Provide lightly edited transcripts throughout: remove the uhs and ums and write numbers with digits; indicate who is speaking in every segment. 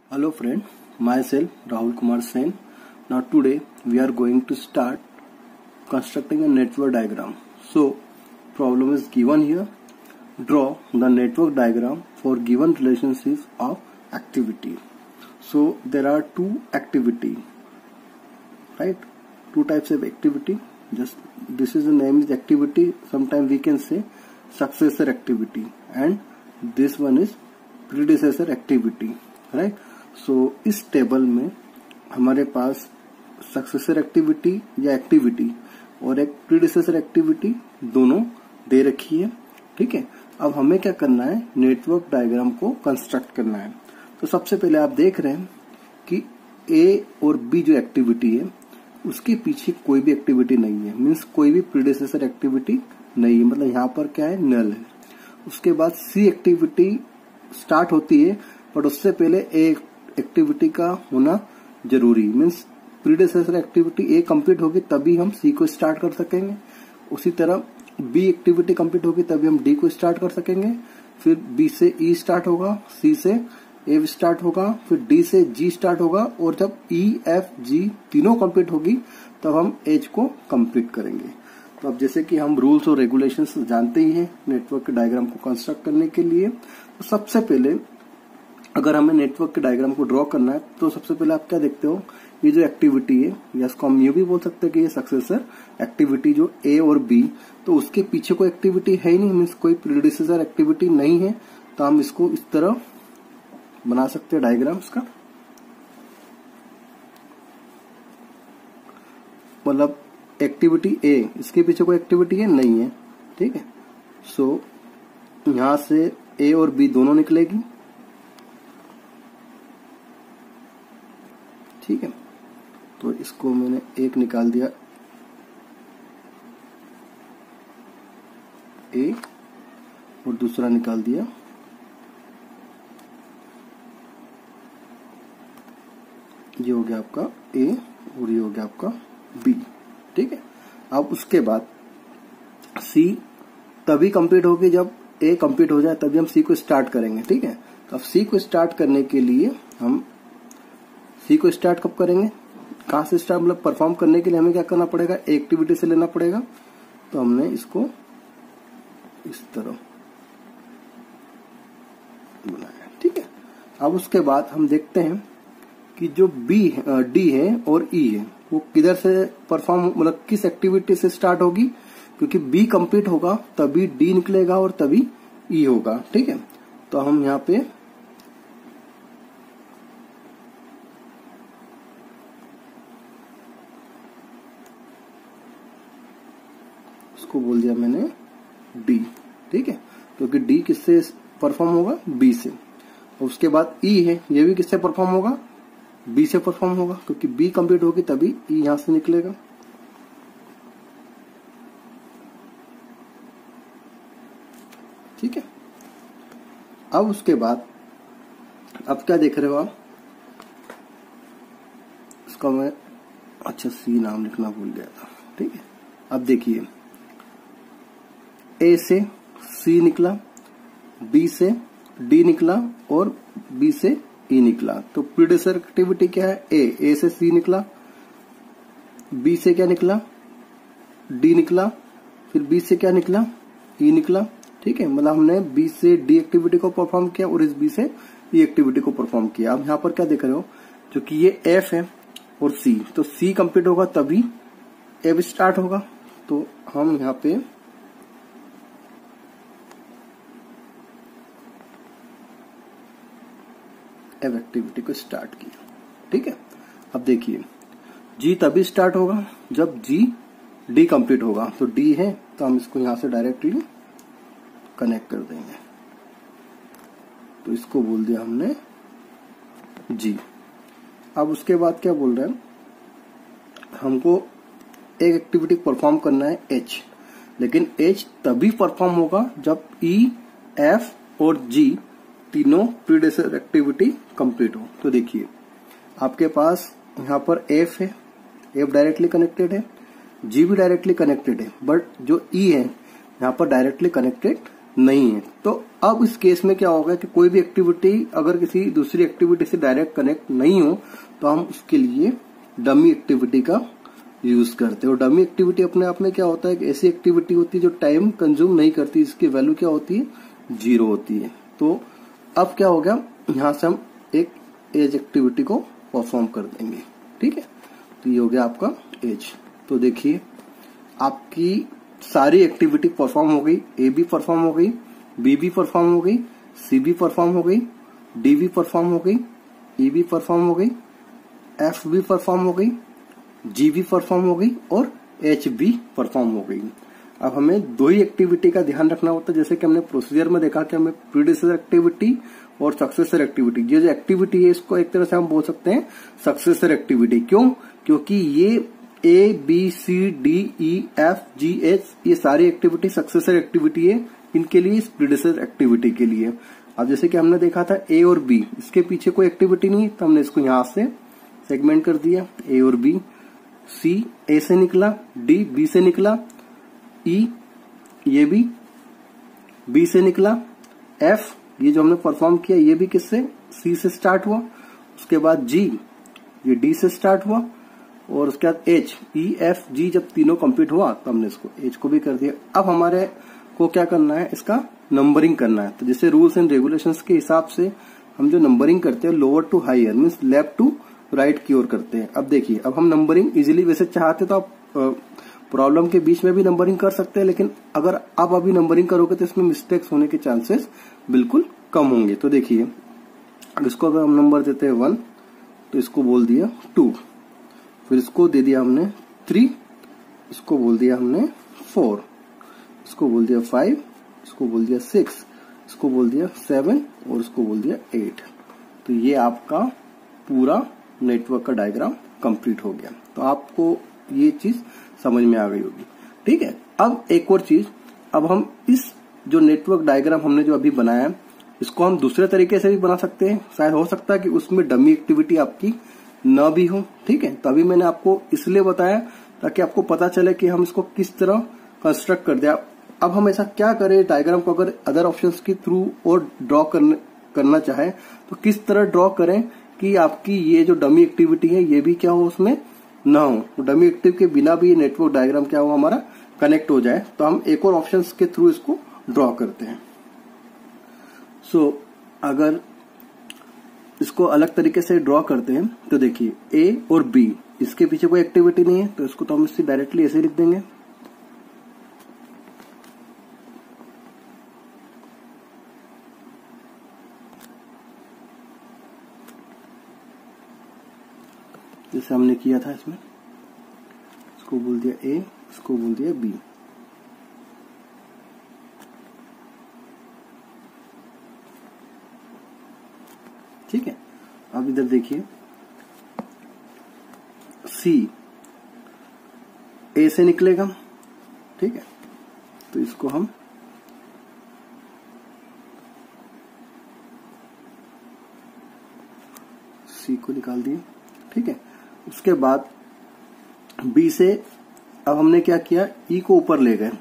Speaker 1: Hello friend, myself Rahul Kumar Sen. Now today we are going to start constructing a network diagram. So problem is given here. Draw the network diagram for given relationships of activity. So there are two activity, right? Two types of activity. Just this is the name is activity. Sometimes we can say successor activity, and this one is predecessor activity, right? सो इस table में हमारे पास successor activity या activity और एक predecessor activity दोनों दे रखी है। ठीक है, अब हमें क्या करना है, नेटवर्क डायग्राम को कंस्ट्रक्ट करना है। तो सबसे पहले आप देख रहे हैं कि ए और बी जो एक्टिविटी है उसके पीछे कोई भी एक्टिविटी नहीं है, मीन्स कोई भी प्रीडिसेसर एक्टिविटी नहीं है, मतलब यहाँ पर क्या है, नल है। उसके बाद सी एक्टिविटी स्टार्ट होती है, बट उससे पहले ए एक्टिविटी का होना जरूरी, means predecessor activity A complete होगी तभी हम सी को स्टार्ट कर सकेंगे। उसी तरह बी एक्टिविटी कंप्लीट होगी तभी हम डी को स्टार्ट कर सकेंगे। फिर बी से ई स्टार्ट होगा, सी से ए स्टार्ट होगा, फिर डी से जी स्टार्ट होगा, और जब ई एफ जी तीनों कंप्लीट होगी तब हम एच को कंप्लीट करेंगे। तो अब जैसे कि हम रूल्स और रेगुलेशंस जानते ही हैं नेटवर्क के डायग्राम को कंस्ट्रक्ट करने के लिए, तो सबसे पहले अगर हमें नेटवर्क के डायग्राम को ड्रॉ करना है तो सबसे पहले आप क्या देखते हो, ये जो एक्टिविटी है, या इसको हम ये भी बोल सकते हैं कि ये सक्सेसर एक्टिविटी जो ए और बी, तो उसके पीछे कोई एक्टिविटी है ही नहीं, मीन्स कोई प्रीडिसेसर एक्टिविटी नहीं है। तो हम इसको इस तरह बना सकते हैं डायग्राम इसका, मतलब एक्टिविटी ए, इसके पीछे कोई एक्टिविटी है नहीं है। ठीक है, सो यहां से ए और बी दोनों निकलेगी। ठीक है, तो इसको मैंने एक निकाल दिया ए और दूसरा निकाल दिया ये हो गया आपका ए और ये हो गया आपका बी। ठीक है, अब उसके बाद सी तभी कंप्लीट होगी जब ए कंप्लीट हो जाए, तभी हम सी को स्टार्ट करेंगे। ठीक है, तो अब सी को स्टार्ट करने के लिए हम सी को स्टार्ट कब करेंगे, कहां से स्टार्ट, मतलब परफॉर्म करने के लिए हमें क्या करना पड़ेगा, एक्टिविटी से लेना पड़ेगा। तो हमने इसको इस तरह बनाया। ठीक है, अब उसके बाद हम देखते हैं कि जो डी है और ई है वो किधर से परफॉर्म, मतलब किस एक्टिविटी से स्टार्ट होगी, क्योंकि बी कंप्लीट होगा तभी डी निकलेगा और तभी ई होगा। ठीक है, तो हम यहाँ पे इसको बोल दिया मैंने डी। ठीक है, क्योंकि डी किससे परफॉर्म होगा, बी से। और उसके बाद ई है, ये भी किससे परफॉर्म होगा, बी से परफॉर्म होगा, क्योंकि बी कंप्लीट होगी तभी ई यहां से निकलेगा। ठीक है, अब उसके बाद अब क्या देख रहे हो आप, इसका मैं अच्छा सी नाम लिखना भूल गया था। ठीक है, अब देखिए ए से सी निकला, बी से डी निकला और बी से ई निकला। तो प्रीडिसेसर एक्टिविटी क्या है, ए से सी निकला, बी से क्या निकला, डी निकला, फिर बी से क्या निकला, ई निकला। ठीक है, मतलब हमने बी से डी एक्टिविटी को परफॉर्म किया और इस बी से ई एक्टिविटी को परफॉर्म किया। अब यहाँ पर क्या देख रहे हो, जो कि ये एफ है और सी, तो सी कंप्लीट होगा तभी एफ स्टार्ट होगा। तो हम यहाँ पे एफ एक्टिविटी को स्टार्ट किया। ठीक है, अब देखिए जी तभी स्टार्ट होगा जब जी डी कंप्लीट होगा। तो डी है तो हम इसको यहां से डायरेक्टली कनेक्ट कर देंगे, तो इसको बोल दिया हमने जी। अब उसके बाद क्या बोल रहे हैं, हमको एक एक्टिविटी परफॉर्म करना है एच, लेकिन एच तभी परफॉर्म होगा जब ई एफ और जी तीनों प्रीडिसेसर एक्टिविटी कंप्लीट हो। तो देखिए आपके पास यहाँ पर एफ है, एफ डायरेक्टली कनेक्टेड है, जी भी डायरेक्टली कनेक्टेड है, बट जो ई है यहाँ पर डायरेक्टली कनेक्टेड नहीं है। तो अब इस केस में क्या होगा कि कोई भी एक्टिविटी अगर किसी दूसरी एक्टिविटी से डायरेक्ट कनेक्ट नहीं हो तो हम उसके लिए डमी एक्टिविटी का यूज करते हैं। और डमी एक्टिविटी अपने आप में क्या होता है कि ऐसी एक्टिविटी होती है जो टाइम कंज्यूम नहीं करती, इसकी वैल्यू क्या होती है, 0 होती है। तो अब क्या हो गया, यहां से हम एक एज एक्टिविटी को परफॉर्म कर देंगे। ठीक है, तो ये हो गया आपका एज। तो देखिए आपकी सारी एक्टिविटी परफॉर्म हो गई, ए भी परफॉर्म हो गई, बी भी परफॉर्म हो गई, सी भी परफॉर्म हो गई, डी भी परफॉर्म हो गई, ई भी परफॉर्म हो गई, एफ भी परफॉर्म हो गई, जी भी परफॉर्म हो गई और एच भी परफॉर्म हो गई। अब हमें 2 ही एक्टिविटी का ध्यान रखना होता है, जैसे कि हमने प्रोसीजर में देखा कि हमें प्रीडिसेसर एक्टिविटी और सक्सेसर एक्टिविटी, ये जो एक्टिविटी है इसको एक तरह से हम बोल सकते हैं सक्सेसर एक्टिविटी। क्यों? क्योंकि ये A B C D E F G H ये सारी एक्टिविटी सक्सेसर एक्टिविटी है, इनके लिए, इस प्रीडिसेसर एक्टिविटी के लिए। अब जैसे कि हमने देखा था ए और बी, इसके पीछे कोई एक्टिविटी नहीं, तो हमने इसको यहां से सेगमेंट कर दिया, ए और बी। सी ए से निकला, डी बी से निकला, ई ये भी बी से निकला, एफ ये जो हमने परफॉर्म किया ये भी किससे, सी से स्टार्ट हुआ। उसके बाद जी ये डी से स्टार्ट हुआ और उसके बाद एच, ई एफ जी जब तीनों कंप्लीट हुआ तो हमने इसको एच को भी कर दिया। अब हमारे को क्या करना है, इसका नंबरिंग करना है। तो जैसे रूल्स एंड रेगुलेशंस के हिसाब से हम जो नंबरिंग करते हैं lower to higher means left to right की ओर करते हैं। अब देखिए, अब हम नंबरिंग इजीली वैसे चाहते तो आप प्रॉब्लम के बीच में भी नंबरिंग कर सकते हैं, लेकिन अगर आप अभी नंबरिंग करोगे तो इसमें मिस्टेक्स होने के चांसेस बिल्कुल कम होंगे। तो देखिए, इसको अगर हम नंबर देते हैं 1 तो इसको बोल दिया 2, फिर इसको दे दिया हमने 3, इसको बोल दिया हमने 4, इसको बोल दिया 5, इसको बोल दिया 6, इसको बोल दिया 7 और इसको बोल दिया 8। तो ये आपका पूरा नेटवर्क का डायग्राम कंप्लीट हो गया। तो आपको ये चीज समझ में आ गई होगी। ठीक है, अब एक और चीज, अब हम इस जो नेटवर्क डायग्राम हमने जो अभी बनाया इसको हम दूसरे तरीके से भी बना सकते हैं। शायद हो सकता है कि उसमें डमी एक्टिविटी आपकी न भी हो। ठीक है, तभी मैंने आपको इसलिए बताया ताकि आपको पता चले कि हम इसको किस तरह कंस्ट्रक्ट कर दें। अब हम ऐसा क्या करें, डायग्राम को अगर अदर ऑप्शंस के थ्रू और ड्रॉ करना चाहे तो किस तरह ड्रॉ करें कि आपकी ये जो डमी एक्टिविटी है ये भी क्या हो, उसमें ना हो। डमी एक्टिव के बिना भी ये नेटवर्क डायग्राम क्या हो, हमारा कनेक्ट हो जाए। तो हम एक और ऑप्शंस के थ्रू इसको ड्रॉ करते हैं। अगर इसको अलग तरीके से ड्रॉ करते हैं तो देखिए, ए और बी इसके पीछे कोई एक्टिविटी नहीं है, तो इसको तो हम इससे डायरेक्टली ऐसे लिख देंगे। जैसे हमने किया था इसमें, इसको बोल दिया ए, इसको बोल दिया बी। ठीक है, अब इधर देखिए, सी ए से निकलेगा। ठीक है, तो इसको हम सी को निकाल दिए। ठीक है, उसके बाद बी से अब हमने क्या किया, ई को ऊपर ले गए।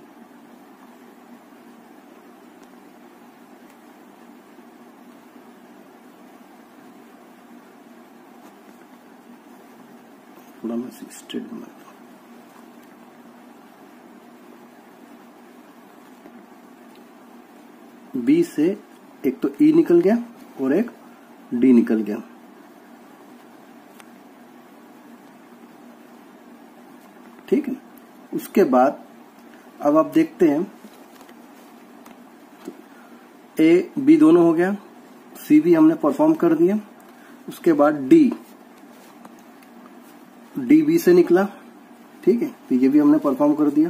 Speaker 1: थोड़ा मैं स्ट्रेट बनाता हूं। बी से एक तो ई निकल गया और एक डी निकल गया। ठीक है, उसके बाद अब आप देखते हैं ए बी दोनों हो गया, सी भी हमने परफॉर्म कर दिया। उसके बाद डी बी से निकला। ठीक है, तो ये भी हमने परफॉर्म कर दिया।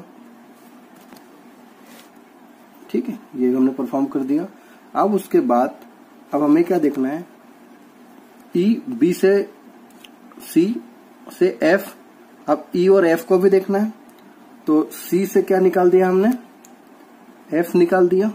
Speaker 1: ठीक है, ये भी हमने परफॉर्म कर दिया। अब उसके बाद अब हमें क्या देखना है, ई बी से सी से एफ, अब ई और एफ को भी देखना है। तो सी से क्या निकाल दिया हमने, एफ निकाल दिया।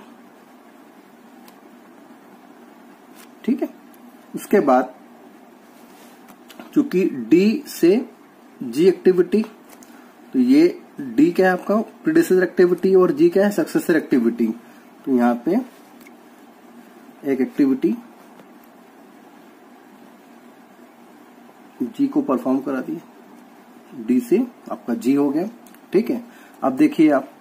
Speaker 1: ठीक है, उसके बाद चूंकि डी से जी एक्टिविटी, तो ये डी क्या है आपका प्रीडिसेसर एक्टिविटी और जी क्या है सक्सेसर एक्टिविटी। तो यहाँ पे एक एक्टिविटी जी को परफॉर्म करा दी, डी से आपका जी हो गया। ठीक है, अब देखिए आप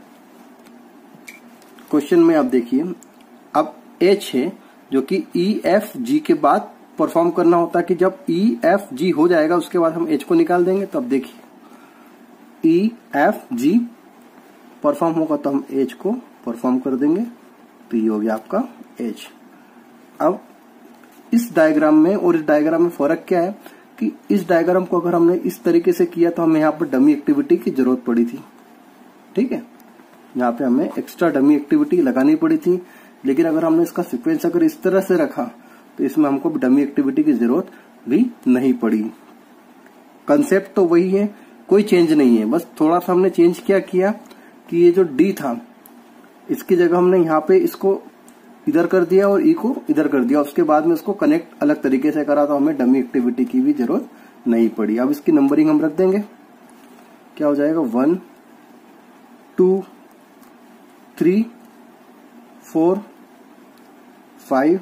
Speaker 1: क्वेश्चन में, आप देखिए अब एच है जो कि ई एफ जी के बाद परफॉर्म करना होता है कि जब ई एफ जी हो जाएगा उसके बाद हम एच को निकाल देंगे। तो अब देखिए ई एफ जी परफॉर्म होगा तो हम एच को परफॉर्म कर देंगे, तो ये हो गया आपका एच। अब इस डायग्राम में और इस डायग्राम में फर्क क्या है कि इस डायग्राम को अगर हमने इस तरीके से किया तो हमें यहाँ पर डमी एक्टिविटी की जरूरत पड़ी थी। ठीक है, यहाँ पे हमें एक्स्ट्रा डमी एक्टिविटी लगानी पड़ी थी, लेकिन अगर हमने इसका सीक्वेंस अगर इस तरह से रखा तो इसमें हमको डमी एक्टिविटी की जरूरत भी नहीं पड़ी। कंसेप्ट तो वही है, कोई चेंज नहीं है, बस थोड़ा सा हमने चेंज क्या किया कि ये जो डी था इसकी जगह हमने यहाँ पे इसको इधर कर दिया और ई को इधर कर दिया, उसके बाद में इसको कनेक्ट अलग तरीके से करा तो हमें डमी एक्टिविटी की भी जरूरत नहीं पड़ी। अब इसकी नंबरिंग हम रख देंगे, क्या हो जाएगा 1 2 3 4 5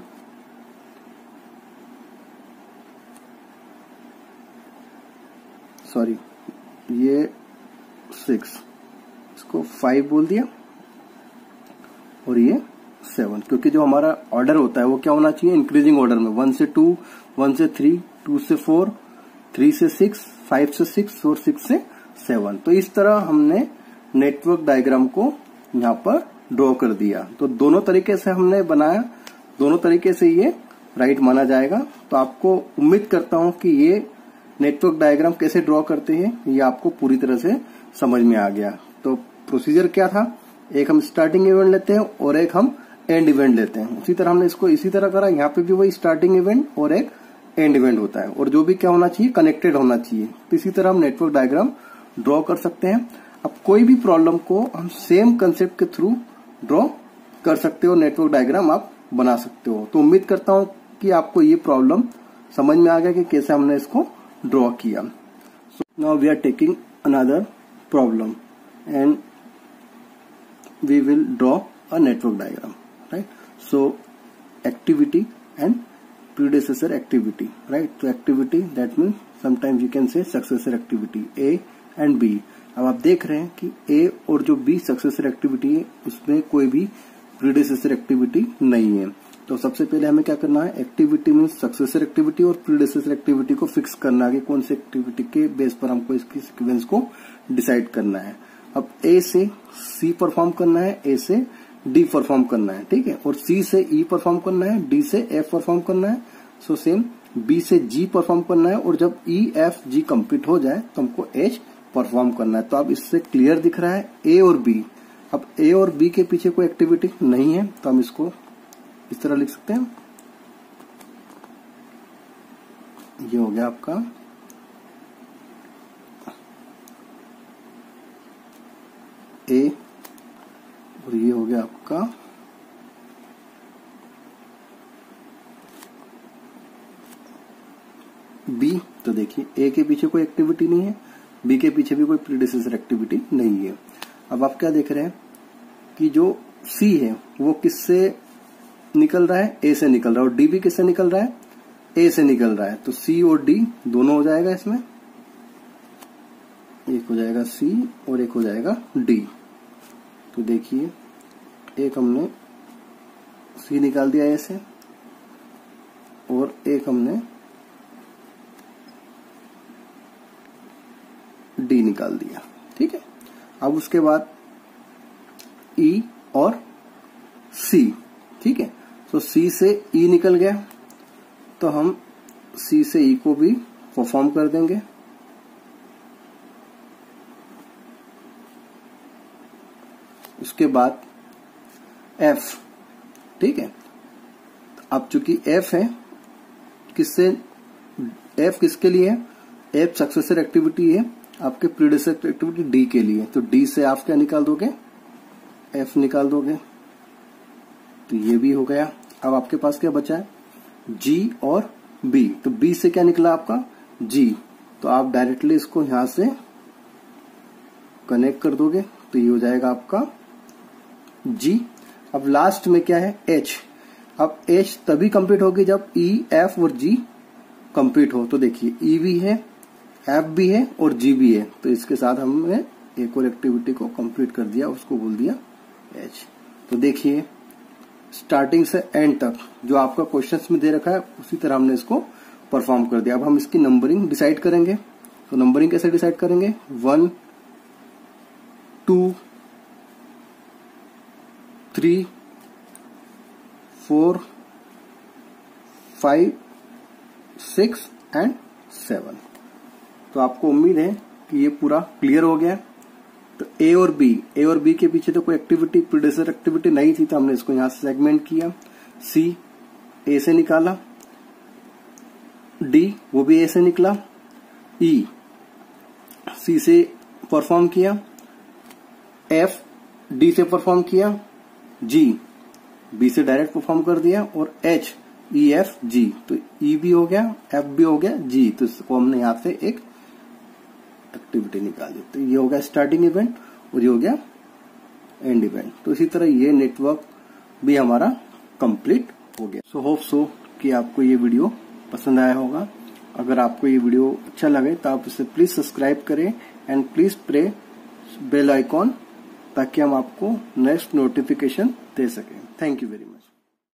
Speaker 1: सॉरी ये 6, इसको 5 बोल दिया और ये 7, क्योंकि जो हमारा ऑर्डर होता है वो क्या होना चाहिए, इंक्रीजिंग ऑर्डर में 1 से 2, 1 से 3, 2 से 4, 3 से 6, 5 से 6 और 6 से 7। तो इस तरह हमने नेटवर्क डायग्राम को यहाँ पर ड्रॉ कर दिया। तो दोनों तरीके से हमने बनाया, दोनों तरीके से ये राइट माना जाएगा। तो आपको उम्मीद करता हूं कि ये नेटवर्क डायग्राम कैसे ड्रॉ करते हैं ये आपको पूरी तरह से समझ में आ गया। तो प्रोसीजर क्या था, एक हम स्टार्टिंग इवेंट लेते हैं और एक हम एंड इवेंट लेते हैं। उसी तरह हमने इसको इसी तरह करा, यहाँ पे भी वही स्टार्टिंग इवेंट और एक एंड इवेंट होता है, और जो भी क्या होना चाहिए, कनेक्टेड होना चाहिए। तो इसी तरह हम नेटवर्क डायग्राम ड्रॉ कर सकते हैं। अब कोई भी प्रॉब्लम को हम सेम कंसेप्ट के थ्रू ड्रॉ कर सकते हो, नेटवर्क डायग्राम आप बना सकते हो। तो उम्मीद करता हूं कि आपको ये प्रॉब्लम समझ में आ गया कि कैसे हमने इसको ड्रॉ किया। So now we are taking another problem and we will draw a network diagram, right. So activity and predecessor activity, right? So activity that means sometimes you can say successor activity A and B। अब आप देख रहे हैं कि A और जो B successor activity है उसमें कोई भी प्रीडेसेसर एक्टिविटी नहीं है। तो सबसे पहले हमें क्या करना है, एक्टिविटी मीन्स सक्सेसर एक्टिविटी और प्रीडेसेसर एक्टिविटी को फिक्स करना है कि कौन सी एक्टिविटी के बेस पर हमको इसकी सीक्वेंस को डिसाइड करना है। अब A से C परफॉर्म करना है, A से D परफॉर्म करना है, ठीक है, और C से E परफॉर्म करना है, D से F परफॉर्म करना है, सो सेम B से G परफॉर्म करना है, और जब E F G कंप्लीट हो जाए तो हमको H परफॉर्म करना है। तो अब इससे क्लियर दिख रहा है A और B। अब A और B के पीछे कोई एक्टिविटी नहीं है तो हम इसको इस तरह लिख सकते हैं, ये हो गया आपका A और ये हो गया आपका B। तो देखिए A के पीछे कोई एक्टिविटी नहीं है, B के पीछे भी कोई प्रीडेसेसर एक्टिविटी नहीं है। अब आप क्या देख रहे हैं कि जो C है वो किससे निकल रहा है, A से निकल रहा है, और D भी किससे निकल रहा है, A से निकल रहा है। तो C और D दोनों हो जाएगा, इसमें एक हो जाएगा C और एक हो जाएगा D। तो देखिए एक हमने C निकाल दिया A से और एक हमने D निकाल दिया, ठीक है। अब उसके बाद E और C, ठीक है। तो C से E निकल गया तो हम C से E को भी परफॉर्म कर देंगे। उसके बाद F, ठीक है। अब चूंकि F है, किससे F किसके लिए है, F सक्सेसर एक्टिविटी है आपके प्रीडेसेसर एक्टिविटी D के लिए। तो D से आप क्या निकाल दोगे, F निकाल दोगे, तो ये भी हो गया। अब आपके पास क्या बचा है, G और B। तो B से क्या निकला आपका G, तो आप डायरेक्टली इसको यहां से कनेक्ट कर दोगे तो ये हो जाएगा आपका G। अब लास्ट में क्या है, एच। अब एच तभी कंप्लीट होगी जब ई, एफ और जी कंप्लीट हो। तो देखिए ई भी है, एफ भी है और जी भी है, तो इसके साथ हमने एक और एक्टिविटी को कंप्लीट कर दिया, उसको बोल दिया एच। तो देखिए स्टार्टिंग से एंड तक जो आपका क्वेश्चंस में दे रखा है उसी तरह हमने इसको परफॉर्म कर दिया। अब हम इसकी नंबरिंग डिसाइड करेंगे। तो नंबरिंग कैसे डिसाइड करेंगे, 1 2 3 4 5 6 एंड 7। तो आपको उम्मीद है कि ये पूरा क्लियर हो गया। तो ए और बी के पीछे तो कोई एक्टिविटी, प्रीडेसेसर एक्टिविटी नहीं थी, तो हमने इसको यहां से सेगमेंट किया। सी ए से निकाला, डी वो भी ए से निकला, ई सी से परफॉर्म किया, एफ डी से परफॉर्म किया, जी बी से डायरेक्ट परफॉर्म कर दिया, और एच ई एफ जी। तो ई भी हो गया, एफ भी हो गया, जी। तो इसको हमने यहां से एक एक्टिविटी निकाली। तो ये हो गया स्टार्टिंग इवेंट और ये हो गया एंड इवेंट। तो इसी तरह ये नेटवर्क भी हमारा कंप्लीट हो गया। सो होप सो कि आपको ये वीडियो पसंद आया होगा। अगर आपको ये वीडियो अच्छा लगे तो आप इसे प्लीज सब्सक्राइब करें and please press bell icon, ताकि हम आपको नेक्स्ट नोटिफिकेशन दे सकें। Thank you very much.